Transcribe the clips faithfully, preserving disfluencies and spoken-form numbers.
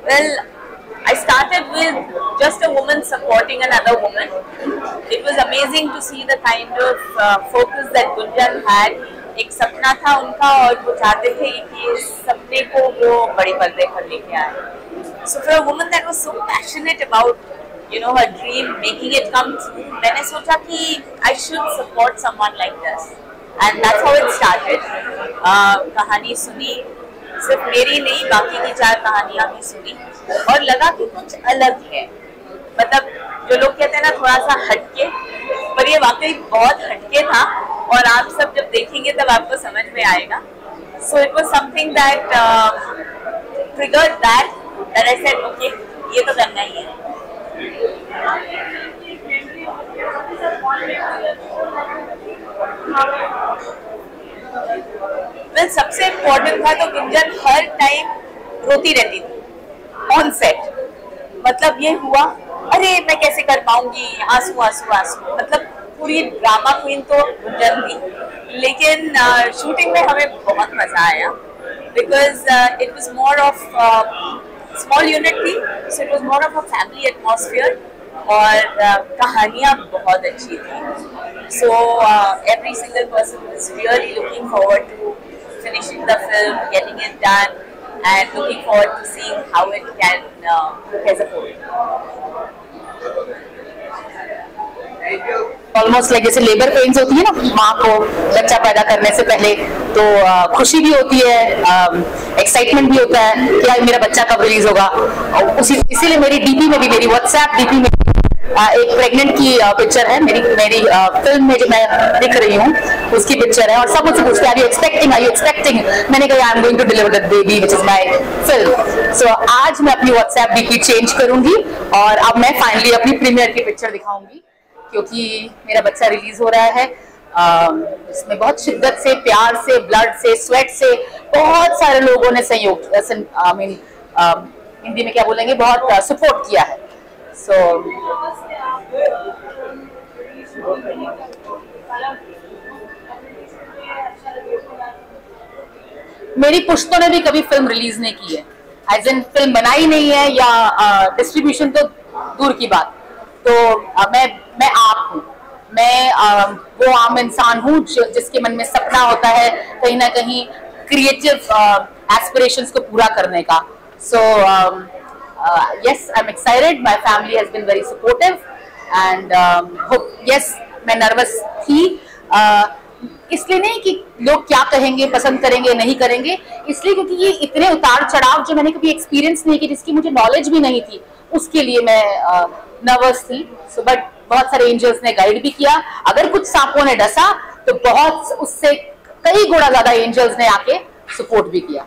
Well, I started with just a woman supporting another woman. It was amazing to see the kind of uh, focus that Gunjan had. एक सपना था उनका और वो चाहते थे कि इस सपने को वो बड़े पर्दे पर लेके आए. So for a woman that was so passionate about, you know, her dream, making it come true, मैंने सोचा कि I should support someone like this, and that's how it started. uh, कहानी सुनी, सिर्फ मेरी नहीं बाकी की चार कहानियां भी सुनी और लगा कि कुछ अलग है. मतलब जो लोग कहते हैं ना थोड़ा सा हटके, पर ये वाकई बहुत हटके था और आप सब जब देखेंगे तब आपको समझ में आएगा. So it was something that triggered that that I said okay ये तो करना ही है. well, सबसे इम्पोर्टेंट था तो गुंजन हर टाइम रोती रहती थी ऑन सेट. मतलब ये हुआ अरे मैं कैसे कर पाऊंगी, आंसू आंसू आंसू. मतलब पूरी ड्रामा क्वीन तो गुंजन थी, लेकिन शूटिंग में हमें बहुत मजा आया because it was more of small unit थी, so it was more of a family atmosphere और uh, कहानियाँ बहुत अच्छी थी. So every single person was really looking forward to finishing the film, getting it done, and looking forward to seeing how it can uh, look as a whole. Almost like जैसे labour pains होती है ना माँ को बच्चा पैदा करने से पहले, तो uh, खुशी भी होती है, एक्साइटमेंट um, भी होता है कि यार मेरा बच्चा कब रिलीज होगा. और उसी इसीलिए मेरी डीपी में भी, मेरी व्हाट्सएप डीपी में uh, एक प्रेग्नेंट की पिक्चर uh, है. मेरी मेरी फिल्म uh, में जो मैं दिख रही हूँ उसकी पिक्चर है और सब मुझसे पूछते हैं are you expecting are you expecting. मैंने कहा I am going to deliver that baby which is my film. So आज मैं अपनी व्हाट्सएप डीपी चेंज करूंगी और अब मैं फाइनली अपनी प्रीमियर की पिक्चर दिखाऊंगी क्योंकि मेरा बच्चा रिलीज हो रहा है. इसमें बहुत शिद्दत से, प्यार से, ब्लड से, स्वेट से बहुत सारे लोगों ने सहयोग, आई मीन हिंदी में क्या बोलेंगे, बहुत सपोर्ट किया है. सो मेरी पुश्तों ने भी कभी फिल्म रिलीज नहीं की है, एज इन फिल्म बनाई नहीं है या डिस्ट्रीब्यूशन तो दूर की बात. तो आ, मैं मैं आप हूँ, मैं आ, वो आम इंसान हूँ जिसके मन में सपना होता है कहीं ना कहीं क्रिएटिव एस्पिरेशंस को पूरा करने का. So yes I am excited, my family has been very supportive and yes मैं नर्वस थी, uh, इसलिए नहीं कि लोग क्या कहेंगे, पसंद करेंगे नहीं करेंगे, इसलिए क्योंकि ये इतने उतार चढ़ाव जो मैंने कभी एक्सपीरियंस नहीं की, जिसकी मुझे नॉलेज भी नहीं थी, उसके लिए मैं नर्वस थी. सो बट बहुत सारे एंजल्स ने गाइड भी किया. अगर कुछ सांपों ने डसा तो बहुत उससे कई गुना ज्यादा एंजल्स ने आके सपोर्ट भी किया.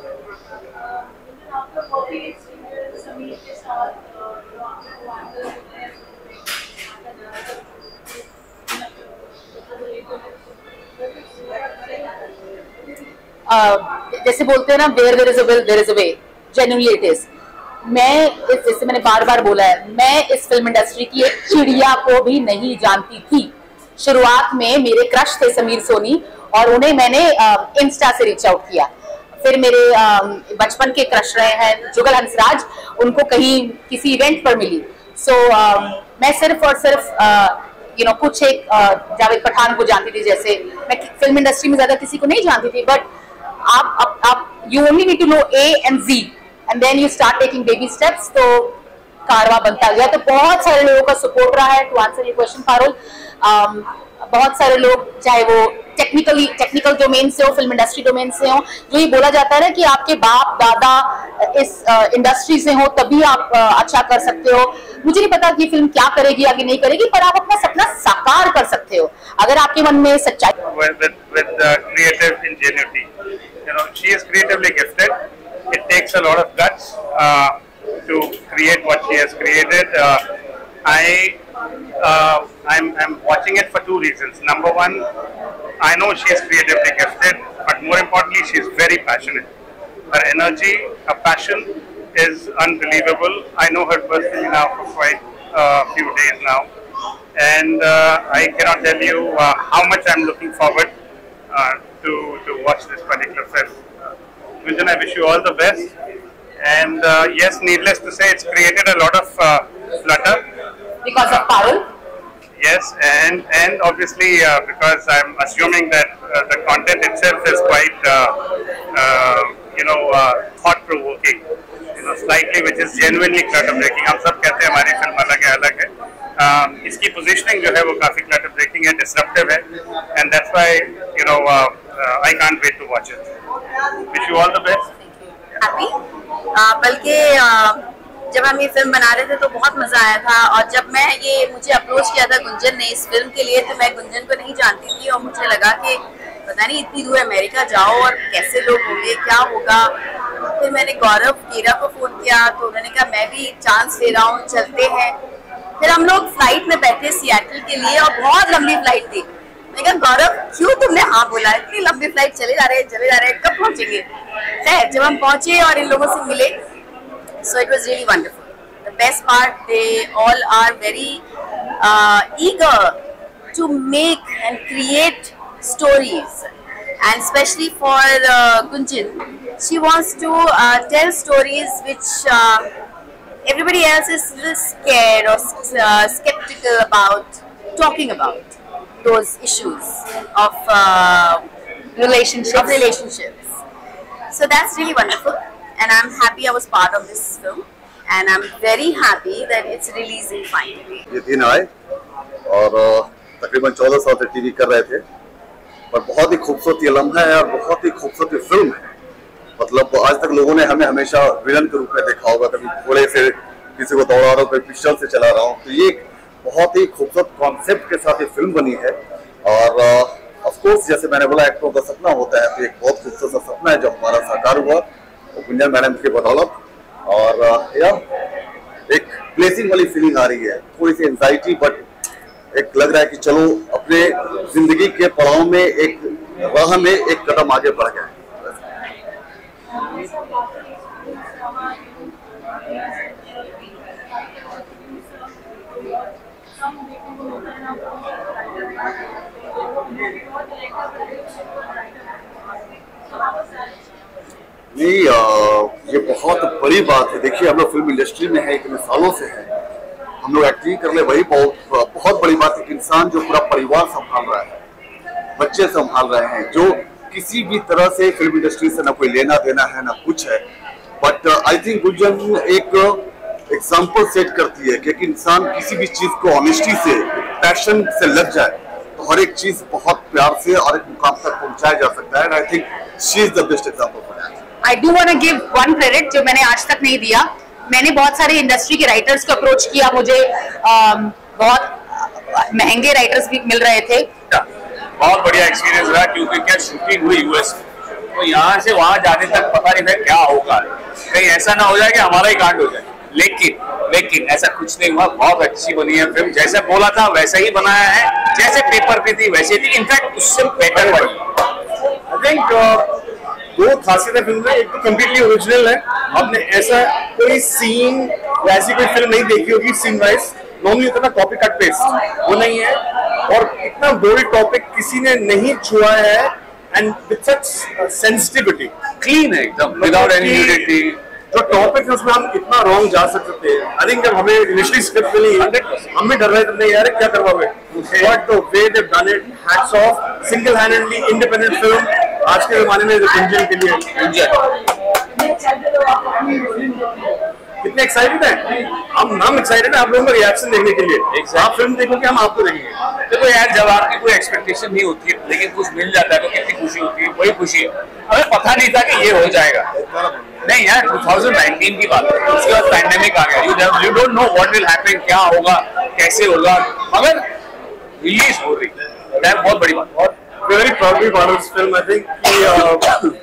Uh, जैसे बोलते हैं ना where there is a will there is a way, genuinely it is. मैं इस जैसे मैंने बार बार बोला है, मैं इस फिल्म इंडस्ट्री की एक चिड़िया को भी नहीं जानती थी. शुरुआत में मेरे क्रश थे समीर सोनी और उन्हें मैंने इंस्टा uh, से रीच आउट किया. फिर मेरे uh, बचपन के क्रश रहे हैं जुगल हंसराज, उनको कहीं किसी इवेंट पर मिली. सो so, uh, मैं सिर्फ और सिर्फ you uh, know you know, कुछ एक uh, जावेद पठान को जानती थी. जैसे मैं फिल्म इंडस्ट्री में ज्यादा किसी को नहीं जानती थी, बट आप आप आप you only need to know A and G and then you start taking baby steps. तो कारवा बनता गया. तो बहुत सारे लोगों का सपोर्ट रहा है. To answer your question Parul, बहुत सारे लोग, चाहे वो टेक्निकली टेक्निकल डोमेन से हो, फिल्म इंडस्ट्री डोमेन से हो, जो ये बोला जाता है ना कि आपके बाप दादा इस इंडस्ट्री uh, से हो तभी आप uh, अच्छा कर सकते हो. मुझे नहीं पता कि फिल्म क्या करेगी आगे नहीं करेगी, पर आप अपना सपना साकार कर सकते हो अगर आपके मन में सच्चाई. You know, she is creatively gifted. It takes a lot of guts uh, to create what she has created. Uh, I, uh, I'm, I'm watching it for two reasons. Number one, I know she is creatively gifted, but more importantly, she is very passionate. Her energy, her passion is unbelievable. I know her personally now for quite a uh, few days now, and uh, I cannot tell you uh, how much I'm looking forward uh, to to watch this particular film. Uh, Gunjan, I wish you all the best, And uh, yes, needless to say, it's created a lot of uh, flutter. Because of Parul? Yes, and and obviously uh, because I'm assuming that uh, the content itself is quite uh, uh, you know uh, thought-provoking, you know, slightly, which is genuinely clutter-breaking. हम सब कहते हैं हमारी film अलग है अलग है. Uh, इसकी positioning जो है वो काफी clutter-breaking है, disruptive है, and that's why you know uh, uh, I can't wait to watch it. Wish you all the best. Happy. uh, बल्कि uh, जब हम ये फिल्म बना रहे थे तो बहुत मजा आया था, और जब मैं ये मुझे अप्रोच किया था गुंजन ने इस फिल्म के लिए, तो मैं गुंजन को नहीं जानती थी और मुझे लगा कि पता नहीं इतनी दूर अमेरिका जाओ और कैसे लोग होंगे, क्या होगा। फिर मैंने गौरव केरा को फोन किया तो उन्होंने कहा मैं भी चांस ले रहा हूँ, चलते हैं। फिर हम लोग फ्लाइट में बैठे सियाटल के लिए और बहुत लंबी फ्लाइट थी। मैंने कहा गौरव क्यों तुमने हाँ बोला, इतनी लंबी फ्लाइट चले जा रहे हैं चले जा रहे हैं कब पहुंचेंगे। खैर जब हम पहुंचे और इन लोगों से मिले, so it was really wonderful. The best part, they all are very uh, eager to make and create stories, and especially for uh, Gunjan, she wants to uh, tell stories which uh, everybody else is a little scared or uh, skeptical about talking about those issues of uh, relationships. Of relationships. So that's really wonderful. And I'm happy I was part of this film, and I'm very happy that it's releasing finally. ये दिन आए और तकरीबन चौदह साल से TV कर रहे थे, पर बहुत ही खूबसूरत ये लम्हा है और बहुत ही खूबसूरत फिल्म है। मतलब आज तक लोगों ने हमें हमेशा विलन के रूप में देखा होगा, कभी घोड़े से किसी को दौड़ा रहा हूँ, कभी पिस्टल से चला रहा हूँ। तो ये बहुत ही खूबसूरत कॉन्सेप्ट के साथ ये फिल्म बनी है, और ऑफ कोर्स जैसे मैंने बोला एक्टरों का सपना होता है, तो एक बहुत खूबसूरत सा सपना है जो हमारा साकार हुआ गुंजन मैडम की बदौलत। और या एक ब्लेसिंग वाली फीलिंग आ रही है, थोड़ी सी एंजाइटी, बट एक लग रहा है कि चलो अपने जिंदगी के पड़ाव में एक राह में एक कदम आगे बढ़ गए। नहीं, ये बहुत बड़ी बात है। देखिए हम लोग फिल्म इंडस्ट्री में है, इतने सालों से है, हम लोग एक्टिंग कर ले, वही बहुत बहुत बड़ी बात है कि इंसान जो पूरा परिवार संभाल रहा है, बच्चे संभाल रहे हैं, जो किसी भी तरह से फिल्म इंडस्ट्री से ना कोई लेना देना है ना कुछ है। बट आई थिंक गुंजन एक एग्जाम्पल सेट करती है कि इंसान किसी भी चीज को ऑनेस्टी से पैशन से लग जाए तो हर एक चीज बहुत प्यार से और एक मुकाम तक पहुंचाया जा सकता है। I think she is the best example for that. I do want to give one credit जो मैंने आज तक नहीं दिया। मैंने बहुत सारे इंडस्ट्री के राइटर्स को अप्रोच किया, मुझे आ, बहुत महंगे राइटर्स भी मिल रहे थे। बहुत बढ़िया एक्सपीरियंस रहा, क्योंकि क्या शूटिंग हुई यूएस, तो यहाँ से वहाँ जाने तक पता नहीं था क्या होगा, कहीं ऐसा ना हो जाए कि हमारा ही कांड हो जाए। लेकिन लेकिन ऐसा कुछ नहीं हुआ, बहुत अच्छी बनी है फिल्म, जैसे बोला था वैसा ही बनाया है, जैसे पेपर पे थी वैसे थी, इनफैक्ट उससे बेटर बनी। आई थिंक दो खासियतें फिल्म में, एक तो कम्प्लीटली ओरिजिनल है, आपने ऐसा कोई सीन या ऐसी कोई फिल्म नहीं देखी होगी सीन वाइज, नॉर्मली होता है कॉपी कट पेस्ट, वो नहीं है, और इतना बोल्ड टॉपिक किसी ने नहीं छुआ है, and with such sensitivity, clean है एकदम, विदाउट एनी न्यूडिटी। जो टॉपिक है उसमें हम इतना रॉन्ग जा सकते हैं। आई थिंक जब हमें इनिशियली स्क्रिप्ट मिली हम भी डर रहे थे, नहीं यार क्या करवाओगे, but the way they done it, hats off, single handedly independent film आज के जमाने में गुंजन के लिए। कितने एक्साइटेड है हम हम एक्साइटेड है आप लोगों का रिएक्शन देखने के लिए। आप फिल्म देखोगे हम आपको देखेंगे। देखो यार, जब आपकी कोई एक्सपेक्टेशन नहीं होती है लेकिन कुछ मिल जाता है तो कितनी खुशी होती है, वही खुशी है। हमें पता नहीं था कि ये हो जाएगा। नहीं यार, टू थाउजेंड नाइनटीन की बात है, उसके बाद पैंडेमिक आ गया, you don't know what will happen, क्या होगा कैसे होगा, मगर रिलीज हो रही है, बहुत बड़ी बात। और very proudly part of this film. I think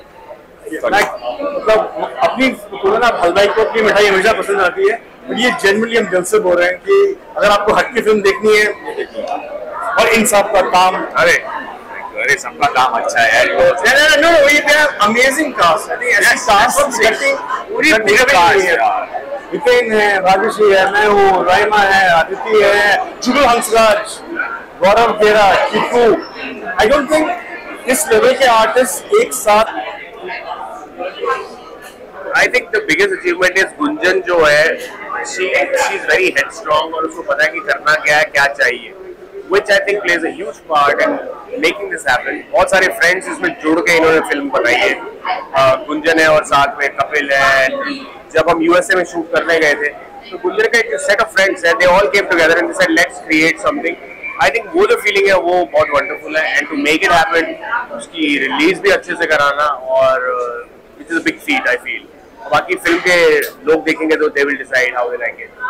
मतलब अपनी हलवाई को अपनी मिठाई हमेशा पसंद आती है, और ये जेन्युइनली हम दिल से बोल रहे हैं कि अगर आपको हट की फिल्म देखनी है, और इन सब का काम, अरे अरे सबका काम अच्छा है यार, नो नो ये अमेजिंग कास्ट है, ऐसी कास्ट कटिंग पूरी पूरी है। विपिन है, राजश्री है, मैं हूँ, राइमा है, आदित्य है, जुगल Hansraj, Gaurav Kera, Chikku. I don't think इस लेवल के आर्टिस्ट एक साथ I think the biggest achievement is Gunjan जो है, she she is very headstrong और उसको पता है कि करना क्या है, क्या चाहिए, which I think plays a huge part in making this happen. बहुत सारे friends इसमें जुड़ के इन्होंने फिल्म बनाई है. uh, गुंजन है और साथ में कपिल है. जब हम यूएसए में शूट करने गए थे, तो गुंजन का एक set of friends है, they all came together and they said let's create something. I think वो जो feeling है वो बहुत wonderful है, and to make it happen, उसकी release भी अच्छे से कराना और uh, it is a big feat I feel. बाकी फिल्म के लोग देखेंगे तो they will decide how they like it.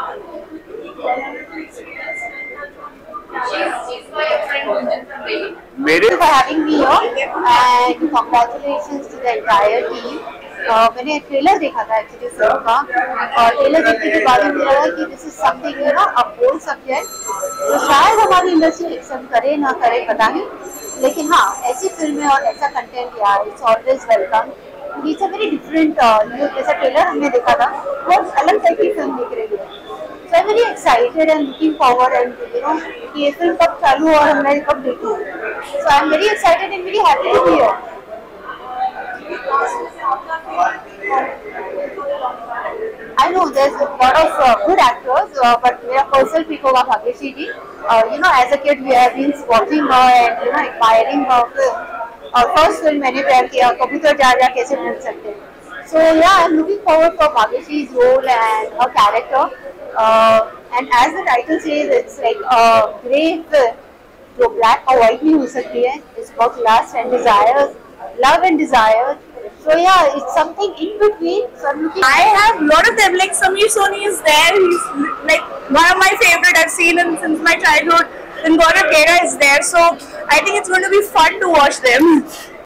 मेरे for having me here and congratulations to the entire team. uh, मैंने ट्रेलर देखा था एक्चुअली फिल्म का, और ट्रेलर देखने के बाद मुझे लगा कि this is something you know a bold subject, तो शायद हमारी इंडस्ट्री एक्सेप्ट करे ना करे पता नहीं, लेकिन हाँ ऐसी फिल्में और ऐसा कंटेंट यार it's always welcome. It's a very different, जैसा ट्रेलर हमने देखा था बहुत अलग टाइप की फिल्म दिख रही है. So I'm very excited and looking forward and you know कि ये फिल्म कब चालू और हमने कब देखी. So I'm very excited and very happy to be here. I know there's a lot of uh, good actors, uh, but मेरा personal pick होगा भाग्यश्री जी. Uh, you know as a kid we have been watching her and you know admiring her film. और first film मैंने प्यार किया, कबूतर जा जा कैसे भूल सकते हैं. So yeah, I'm looking forward for Bhagyashri's role and her character. Uh, and as the title says, it's like a grey film, जो black or white नहीं हो सकती है. It's about lust and desires, love and desires. So yeah, it's something in between. So I'm looking. I have a lot of them. Like Sameer Soni is there. He's like one of my favorite. I've seen him since my childhood. Then Gaurav Khera is there. So I think it's going to be fun to watch them.